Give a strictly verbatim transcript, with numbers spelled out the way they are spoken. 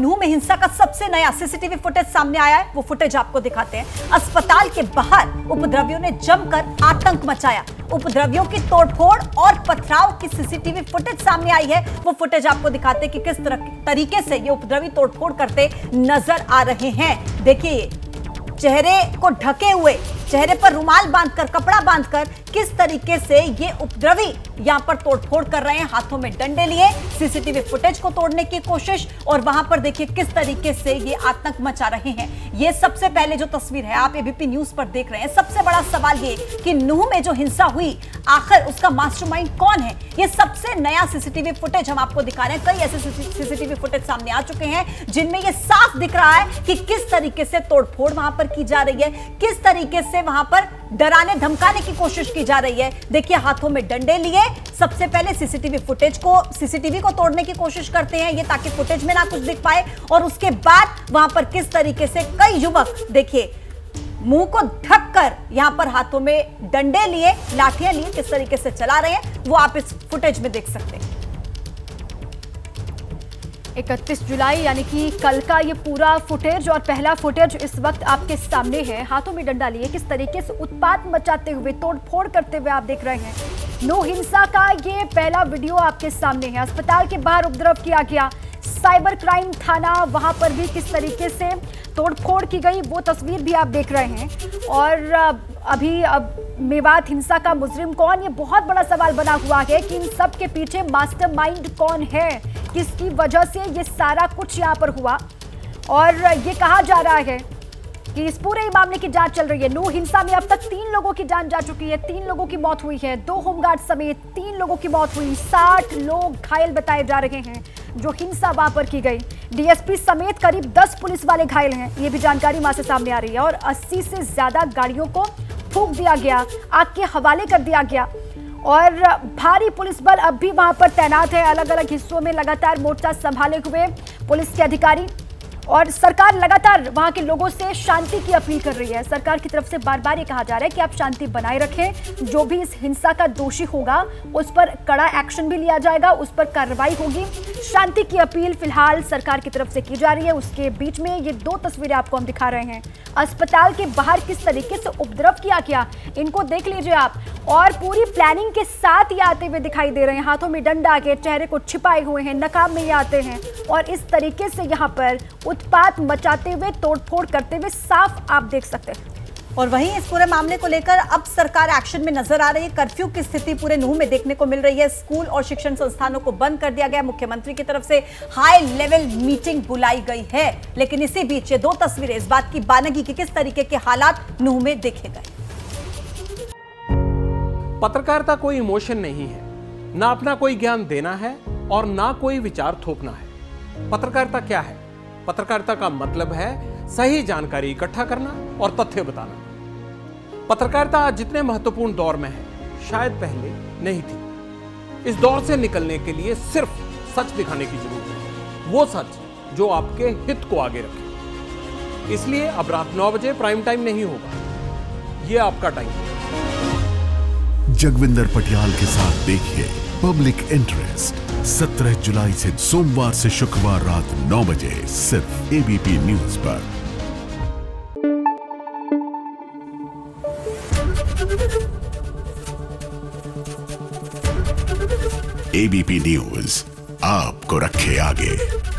नूह में हिंसा का सबसे नया सीसीटीवी फुटेज सामने आया है। वो फुटेज आपको दिखाते हैं। अस्पताल के बाहर उपद्रवियों ने जमकर आतंक मचाया। उपद्रवियों की तोड़फोड़ और पथराव की सीसीटीवी फुटेज सामने आई है। वो फुटेज आपको दिखाते हैं कि किस तरह तरीके से ये उपद्रवी तोड़फोड़ करते नजर आ रहे हैं। देखिए, चेहरे को ढके हुए, चेहरे पर रुमाल बांधकर, कपड़ा बांधकर किस तरीके से ये उपद्रवी यहां पर तोड़फोड़ कर रहे हैं। हाथों में डंडे लिए सीसीटीवी फुटेज को तोड़ने की कोशिश, और वहां पर देखिए किस तरीके से ये आतंक मचा रहे हैं। ये सबसे पहले जो तस्वीर है आप एबीपी न्यूज पर देख रहे हैं। सबसे बड़ा सवाल ये कि नूह में जो हिंसा हुई, आखिर उसका मास्टरमाइंड कौन है? ये सबसे नया सीसीटीवी फुटेज हम आपको दिखा रहे हैं। कई ऐसे सीसीटीवी फुटेज सामने आ चुके हैं जिनमें यह साफ दिख रहा है कि किस तरीके से तोड़फोड़ वहां पर की जा रही है, किस तरीके से वहां पर डराने धमकाने की कोशिश की जा रही है। देखिए, हाथों में डंडे लिए सबसे पहले सीसीटीवी फुटेज को सीसीटीवी को तोड़ने की कोशिश करते हैं ये, ताकि फुटेज में ना कुछ दिख पाए। और उसके बाद वहां पर किस तरीके से कई युवक, देखिए, मुंह को ढककर यहां पर हाथों में डंडे लिए, लाठियां लिए, किस तरीके से चला रहे हैं वो आप इस फुटेज में देख सकते हैं। इकतीस जुलाई यानी कि कल का ये पूरा फुटेज और पहला फुटेज इस वक्त आपके सामने है। हाथों में डंडा लिए किस तरीके से उत्पात मचाते हुए, तोड़फोड़ करते हुए आप देख रहे हैं। नूह हिंसा का ये पहला वीडियो आपके सामने है। अस्पताल के बाहर उपद्रव किया गया, साइबर क्राइम थाना, वहां पर भी किस तरीके से तोड़फोड़ की गई वो तस्वीर भी आप देख रहे हैं। और अभी अब मेवात हिंसा का मुजरिम कौन, ये बहुत बड़ा सवाल बना हुआ है कि इन सब के पीछे मास्टरमाइंड कौन है, किसकी वजह से ये सारा कुछ यहाँ पर हुआ। और ये कहा जा रहा है कि इस पूरे मामले की जांच चल रही है। नूह हिंसा में अब तक तीन लोगों की जान जा चुकी है, तीन लोगों की मौत हुई है, दो होमगार्ड समेत तीन लोगों की मौत हुई, साठ लोग घायल बताए जा रहे हैं जो हिंसा वहां पर की गई। डीएसपी समेत करीब दस पुलिस वाले घायल हैं, ये भी जानकारी वहां से सामने आ रही है। और अस्सी से ज्यादा गाड़ियों को फूंक दिया गया, आग के हवाले कर दिया गया। और भारी पुलिस बल अब भी वहां पर तैनात है, अलग अलग हिस्सों में लगातार मोर्चा संभाले हुए पुलिस के अधिकारी। और सरकार लगातार वहां के लोगों से शांति की अपील कर रही है। सरकार की तरफ से बार बार ये कहा जा रहा है कि आप शांति बनाए रखें, जो भी इस हिंसा का दोषी होगा उस पर कड़ा एक्शन भी लिया जाएगा, उस पर कार्रवाई होगी। शांति की अपील फिलहाल सरकार की तरफ से की जा रही है। उसके बीच में ये दो तस्वीरें आपको हम दिखा रहे हैं। अस्पताल के बाहर किस तरीके से उपद्रव किया गया, इनको देख लीजिए आप। और पूरी प्लानिंग के साथ ये आते हुए दिखाई दे रहे हैं, हाथों में डंडा के, चेहरे को छिपाए हुए हैं, नकाब में ये आते हैं और इस तरीके से यहाँ पर उत्पात मचाते हुए, तोड़फोड़ करते हुए साफ आप देख सकते हैं। और वहीं इस पूरे मामले को लेकर अब सरकार एक्शन में नजर आ रही है। कर्फ्यू की स्थिति पूरे नूह में देखने को मिल रही है। स्कूल और शिक्षण संस्थानों को बंद कर दिया गया। मुख्यमंत्री की तरफ से हाई लेवल मीटिंग बुलाई गई है। लेकिन इसी बीच ये दो तस्वीरें इस बात की बानगी कि किस तरीके के हालात नूह में देखे गए। पत्रकारिता कोई इमोशन नहीं है, ना अपना कोई ज्ञान देना है और ना कोई विचार थोपना है। पत्रकारिता क्या है? पत्रकारिता का मतलब है सही जानकारी इकट्ठा करना और तथ्य बताना। पत्रकारिता आज जितने महत्वपूर्ण दौर में है, शायद पहले नहीं थी। इस दौर से निकलने के लिए सिर्फ सच दिखाने की जरूरत है, वो सच जो आपके हित को आगे रखे। इसलिए अब रात नौ बजे प्राइम टाइम नहीं होगा, ये आपका टाइम है। जगविंदर पटियाल के साथ देखिए पब्लिक इंटरेस्ट सत्रह जुलाई से सोमवार से शुक्रवार रात नौ बजे सिर्फ एबीपी न्यूज पर। एबीपी न्यूज आपको रखे आगे।